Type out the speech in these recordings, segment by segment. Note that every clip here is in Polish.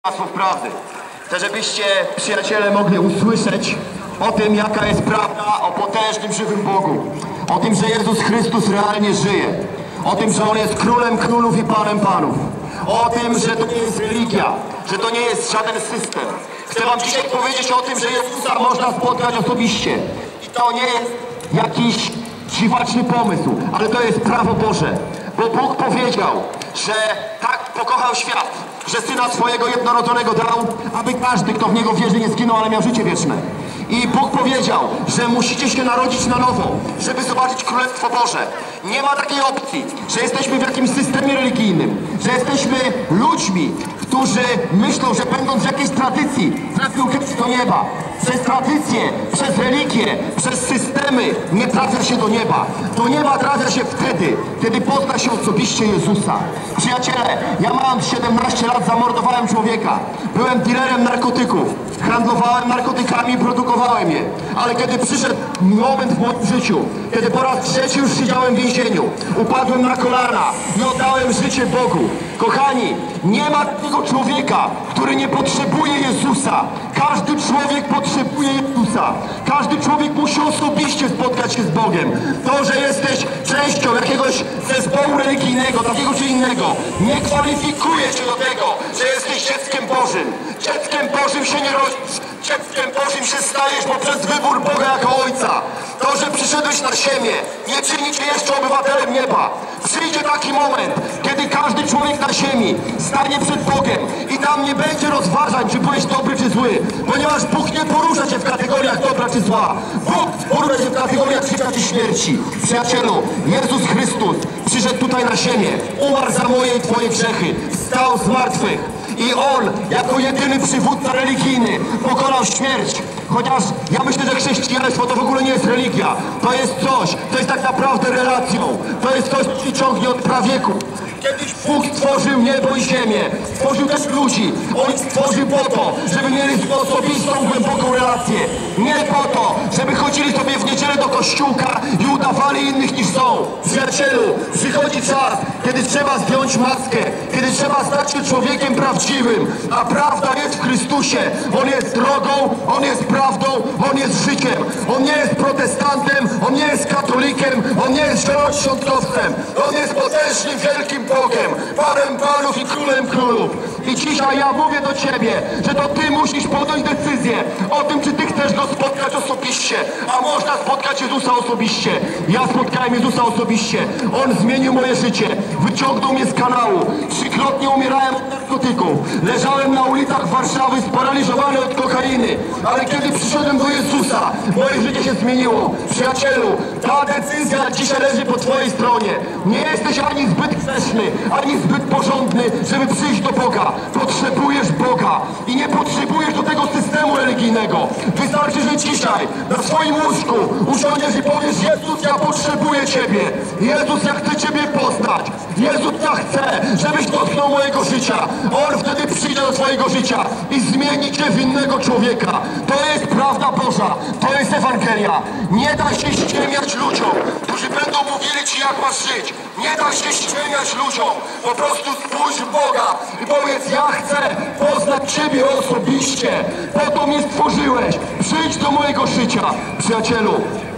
Słów prawdy. Chcę, żebyście, przyjaciele, mogli usłyszeć o tym, jaka jest prawda o potężnym, żywym Bogu. O tym, że Jezus Chrystus realnie żyje. O tym, że On jest Królem Królów i Panem Panów. O tym, że to nie jest religia, że to nie jest żaden system. Chcę wam dzisiaj powiedzieć o tym, że Jezusa można spotkać osobiście. I to nie jest jakiś dziwaczny pomysł, ale to jest prawo Boże. Bo Bóg powiedział, że tak pokochał świat, że Syna swojego jednorodzonego dał, aby każdy, kto w Niego wierzy, nie zginął, ale miał życie wieczne. I Bóg powiedział, że musicie się narodzić na nowo, żeby zobaczyć Królestwo Boże. Nie ma takiej opcji, że jesteśmy w jakimś systemie religijnym, że jesteśmy ludźmi, którzy myślą, że będąc w jakiejś tradycji trafią kiedyś do nieba. Przez tradycję, przez religię, przez systemy nie trafia się do nieba. Do nieba trafia się wtedy, kiedy pozna się osobiście Jezusa. Przyjaciele, ja mam 17 lat, zamordowałem człowieka. Byłem dealerem narkotyków. Handlowałem narkotykami i produkowałem je. Ale kiedy przyszedł moment w moim życiu, kiedy po raz trzeci już siedziałem w więzieniu, upadłem na kolana i oddałem życie Bogu. Kochani, nie ma takiego człowieka, który nie potrzebuje Jezusa. Każdy człowiek potrzebuje Jezusa. Każdy człowiek musi osobiście spotkać się z Bogiem. To, że jesteś częścią jakiegoś zespołu religijnego, takiego czy innego, nie kwalifikuje cię do tego, że jesteś dzieckiem Bożym. Dzieckiem Bożym się nie rodzisz. Dzieckiem Bożym się stajesz poprzez wybór Boga jako Ojca. To, że przyszedłeś na ziemię, nie czyni cię jeszcze obywatelem nieba. Przyjdzie taki moment, kiedy każdy człowiek na ziemi stanie przed Bogiem i tam nie będzie rozważań, czy byłeś dobry, czy zły, ponieważ Bóg nie porusza cię w kategoriach dobra, czy zła. Bóg porusza cię w kategoriach życia, czy śmierci. Przyjacielu, Jezus Chrystus przyszedł tutaj na ziemię, umarł za moje i twoje grzechy, wstał z martwych. I On, jako jedyny przywódca religijny, pokonał śmierć. Chociaż ja myślę, że chrześcijaństwo to w ogóle nie jest religia. To jest coś, to jest tak naprawdę relacją. To jest coś, co ci ciągnie od prawieku. Kiedyś Bóg stworzył niebo i ziemię. Stworzył też ludzi. On stworzył po to, żeby mieli osobistą, głęboką relację. Nie po to, żeby chodzili sobie w niedzielę do kościółka i udawali innych niż są. Przyjacielu, przychodzi czas, kiedy trzeba zdjąć maskę, kiedy trzeba stać się człowiekiem prawdziwym. A prawda jest w Chrystusie. On jest drogą, On jest prawdą, On jest życiem. On nie jest protestantem, On nie jest katolikiem, On nie jest zielonoświątkowcem. On jest potężnym, wielkim Bogiem, Panem Panów i Królem Królów. I dzisiaj ja mówię do Ciebie, że to Ty musisz podjąć decyzję o tym, czy Ty chcesz Go spotkać osobiście. A można spotkać Jezusa osobiście. Ja spotkałem Jezusa osobiście. On zmienił moje życie. Wyciągnął mnie z kanału. 3-krotnie umierałem od narkotyków. Leżałem na ulicach Warszawy sparaliżowany od kokainy. Ale kiedy przyszedłem do Jezusa, moje życie się zmieniło. Przyjacielu, ta decyzja dzisiaj leży po Twojej stronie. Nie jesteś ani zbyt grzeszny, ani zbyt porządny, żeby przyjść do Boga. Potrzebujesz Boga i nie potrzebujesz do tego systemu religijnego. Wystarczy, że dzisiaj na swoim łóżku usiądziesz i powiesz: Jezus, ja potrzebuję Ciebie. Jezus, ja chcę Ciebie poznać. Jezus, ja chcę, żebyś dotknął mojego życia. On wtedy przyjdzie do Twojego życia i zmieni Cię w innego człowieka. To jest prawda Boża. To jest Ewangelia. Nie da się ściemiać ludziom, którzy będą mówili Ci, jak masz żyć. Nie da się ściemiać ludziom. Po prostu spójrz w Boga i powiedz: ja chcę poznać Ciebie osobiście. Po to mnie stworzyłeś. Przyjdź do mojego życia. Przyjacielu,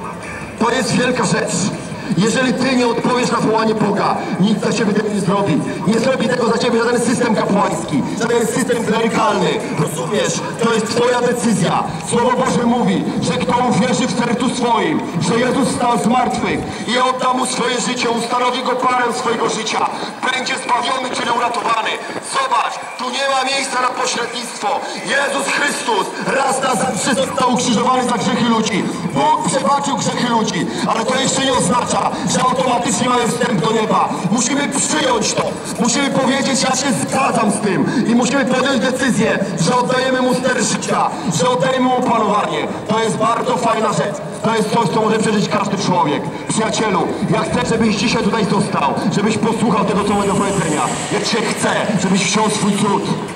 to jest wielka rzecz. Jeżeli Ty nie odpowiesz na wołanie Boga, nikt za Ciebie tego nie zrobi. Nie zrobi tego za Ciebie żaden system kapłański, żaden system klerykalny. Rozumiesz? To jest Twoja decyzja. Słowo Boże mówi, że kto uwierzy w sercu swoim, że Jezus stał z martwych i odda Mu swoje życie, ustanowi Go Panem swojego życia, będzie zbawiony, czyli uratowany. Zobacz, tu nie ma miejsca na pośrednictwo. Jezus Chrystus raz na zawsze został ukrzyżowany za grzechy ludzi. Bóg przebaczył grzechy ludzi, ale to jeszcze nie oznacza, że automatycznie mamy wstęp do nieba. Musimy przyjąć to. Musimy powiedzieć: ja się zgadzam z tym. I musimy podjąć decyzję, że oddajemy Mu ster życia, że oddajemy Mu panowanie. To jest bardzo fajna rzecz. To jest coś, co może przeżyć każdy człowiek. Przyjacielu, ja chcę, żebyś dzisiaj tutaj został, żebyś posłuchał tego, co mam do powiedzenia. Ja Cię chcę, żebyś wziął swój trud.